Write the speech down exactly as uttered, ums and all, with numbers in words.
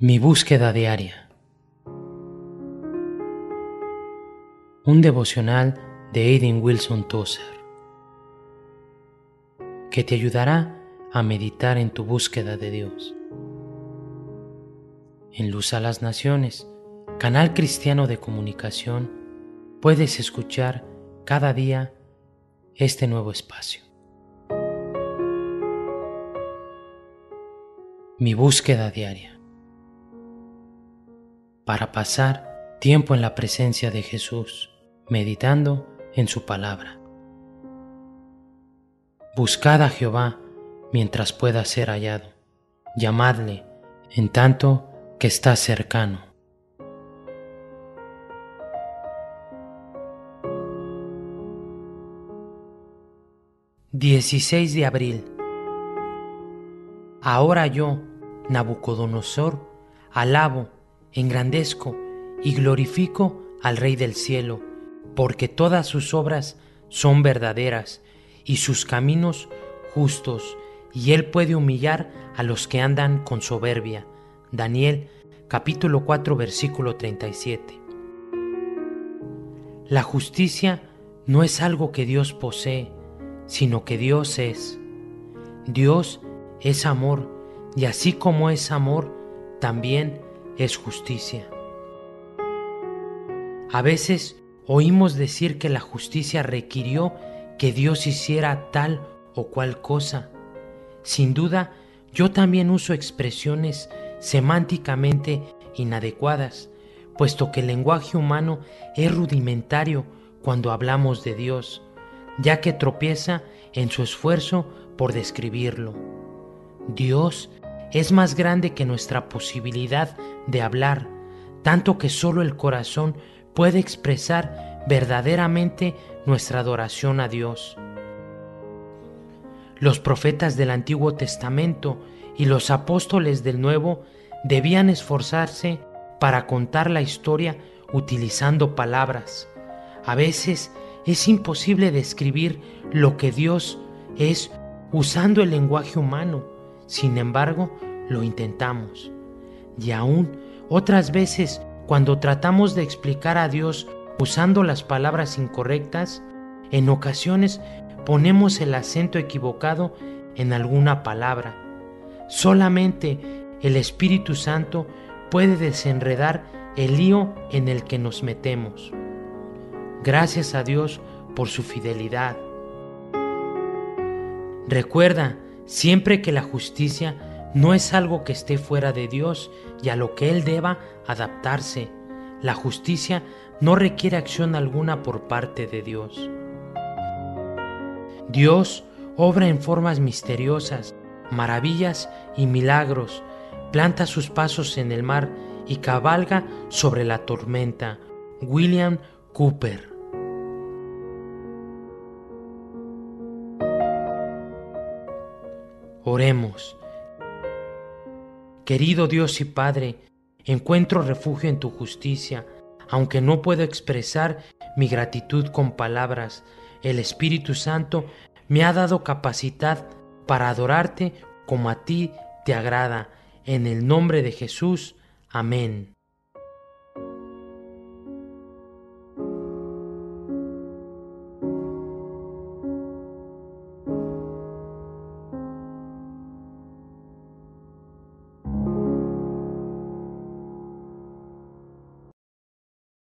Mi búsqueda diaria. Un devocional de Aiden Wilson Tozer que te ayudará a meditar en tu búsqueda de Dios. En Luz a las Naciones, canal cristiano de comunicación, puedes escuchar cada día este nuevo espacio. Mi búsqueda diaria. Para pasar tiempo en la presencia de Jesús, meditando en su palabra. Buscad a Jehová mientras pueda ser hallado, llamadle en tanto que está cercano. dieciséis de abril. Ahora yo, Nabucodonosor, alabo, engrandezco y glorifico al Rey del cielo, porque todas sus obras son verdaderas y sus caminos justos, y él puede humillar a los que andan con soberbia. Daniel capítulo cuatro versículo treinta y siete. La justicia no es algo que Dios posee, sino que Dios es. Dios es amor, y así como es amor, también es justicia. A veces oímos decir que la justicia requirió que Dios hiciera tal o cual cosa. Sin duda, yo también uso expresiones semánticamente inadecuadas, puesto que el lenguaje humano es rudimentario cuando hablamos de Dios, ya que tropieza en su esfuerzo por describirlo. Dios es más grande que nuestra posibilidad de hablar, tanto que solo el corazón puede expresar verdaderamente nuestra adoración a Dios. Los profetas del Antiguo Testamento y los apóstoles del Nuevo debían esforzarse para contar la historia utilizando palabras. A veces es imposible describir lo que Dios es usando el lenguaje humano. Sin embargo, lo intentamos. Y aún otras veces, cuando tratamos de explicar a Dios usando las palabras incorrectas, en ocasiones ponemos el acento equivocado en alguna palabra. Solamente el Espíritu Santo puede desenredar el lío en el que nos metemos. Gracias a Dios por su fidelidad. Recuerda siempre que la justicia no es algo que esté fuera de Dios y a lo que Él deba adaptarse. La justicia no requiere acción alguna por parte de Dios. Dios obra en formas misteriosas, maravillas y milagros, planta sus pasos en el mar y cabalga sobre la tormenta. William Cooper. Oremos. Querido Dios y Padre, encuentro refugio en tu justicia, aunque no puedo expresar mi gratitud con palabras. El Espíritu Santo me ha dado capacidad para adorarte como a ti te agrada. En el nombre de Jesús. Amén.